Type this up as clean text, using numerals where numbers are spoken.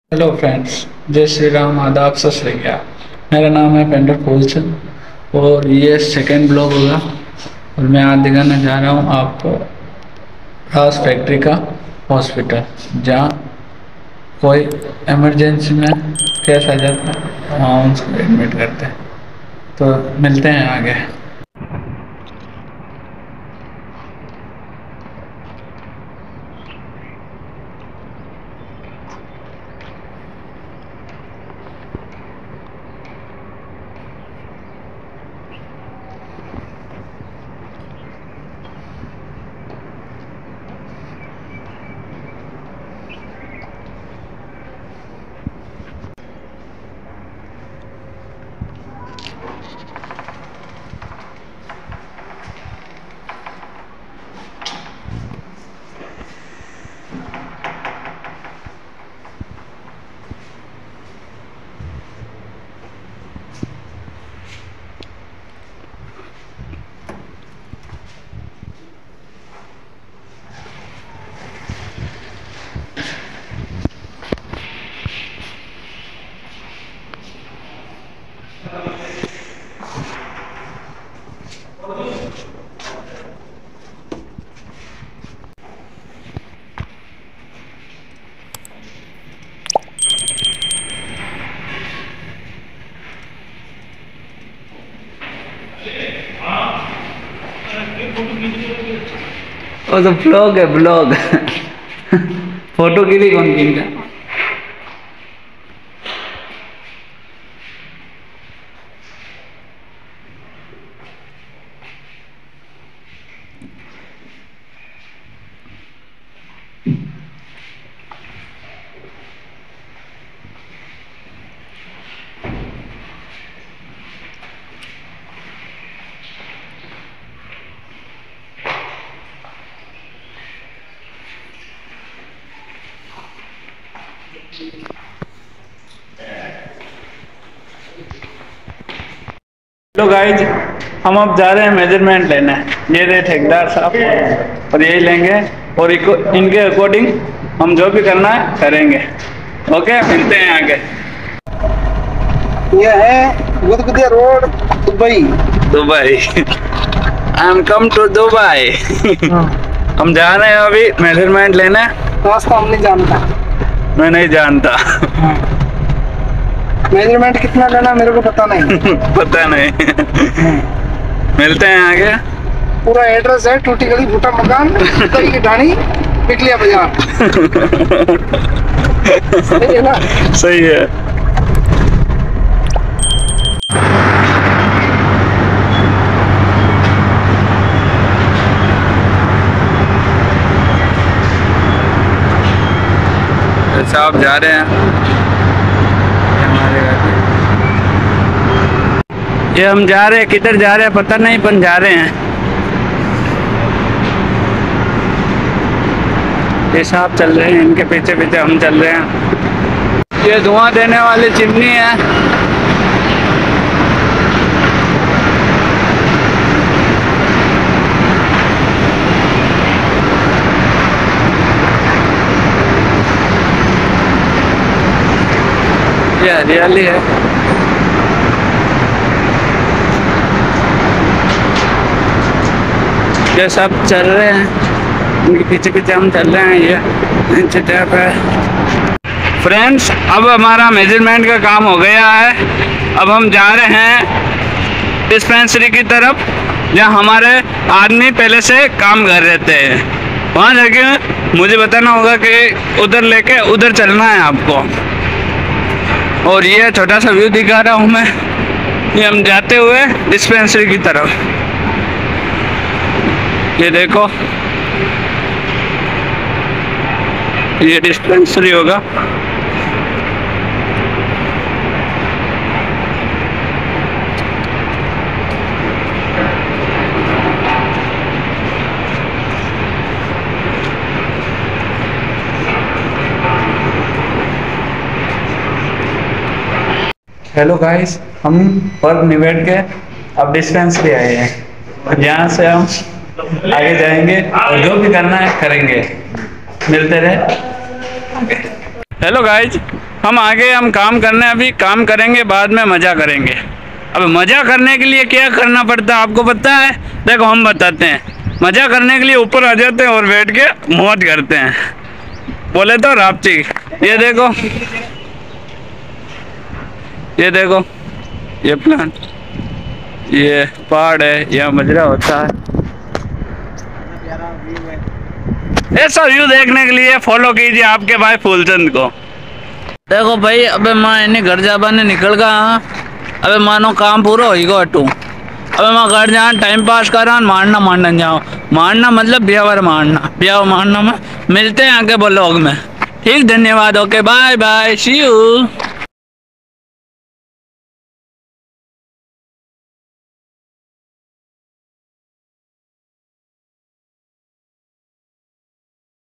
Hello friends, जय श्री राम, आदाब, सत श्री अकाल। मेरा नाम है पेंटर फूलचंद और ये सेकेंड ब्लॉग होगा। और मैं आज दिखाने जा रहा हूँ आपको राज फैक्ट्री का हॉस्पिटल, जहाँ कोई इमरजेंसी में केस आ जाता है, वहाँ उसको एडमिट करते हैं। तो मिलते हैं आगे। वो तो ब्लॉग है, ब्लॉग। फोटो की भी कौन खींचा? तो गाइज, हम अब जा रहे हैं मेजरमेंट लेने। ये रहे ठेकेदार साहब और यही लेंगे और इनके अकॉर्डिंग हम जो भी करना है करेंगे। ओके, मिलते हैं आगे। ये है गुदगुदिया road, Dubai. Dubai. I am come to Dubai. हम जा रहे हैं अभी मेजरमेंट लेने। रास्ता हम नहीं जानता। मैं नहीं जानता। मेजरमेंट कितना लेना मेरे को पता नहीं। पता नहीं। मिलते हैं आगे। पूरा एड्रेस है टूटी गली, भूटा मकान, दही की ढाणी, पिकलिया बाजार। सही है ना? सही है। साहब जा रहे हैं हमारे घर। ये हम जा रहे हैं, किधर जा रहे हैं पता नहीं, पर जा रहे हैं। ये साहब चल रहे हैं, इनके पीछे पीछे हम चल रहे हैं। ये धुआं देने वाली चिमनी है। ये हरियाली है। ये सब चल रहे हैं, उनके पीछे पीछे हम चल रहे हैं। ये नीचे टैप है। फ्रेंड्स, अब हमारा मेजरमेंट का काम हो गया है। अब हम जा रहे हैं डिस्पेंसरी की तरफ, जहाँ हमारे आदमी पहले से काम कर रहे थे। वहाँ जाके मुझे बताना होगा कि उधर लेके उधर चलना है आपको। और ये छोटा सा व्यू दिखा रहा हूँ मैं। ये हम जाते हुए डिस्पेंसरी की तरफ। ये देखो, ये डिस्पेंसरी होगा। हेलो गाइस, हम वर्क निबेट के अब डिस्पेंसरी आए हैं और यहाँ से हम आगे जाएंगे और जो भी करना है करेंगे। मिलते रहे। हेलो गाइज, हम आगे हम काम करने, अभी काम करेंगे, बाद में मज़ा करेंगे। अब मज़ा करने के लिए क्या करना पड़ता है आपको पता है? देखो हम बताते हैं। मज़ा करने के लिए ऊपर आ जाते हैं और बैठ के मौज करते हैं, बोले तो राप्ती। ये देखो, ये देखो, ये प्लान, ये पहाड़ है, यहाँ मजरा होता है। ऐसा व्यू देखने के लिए फॉलो कीजिए आपके भाई फूलचंद को। देखो भाई, अबे मैं इन्हें घर जाबा ने निकल गया। अबे मानो काम पूरा हो गया अटू। अबे मैं घर जा टाइम पास कर रहा, मारना जाओ, मारना मतलब ब्यावर मारना में। मिलते हैं आगे ब्लॉग में। ठीक, धन्यवाद, okay bye bye, see you.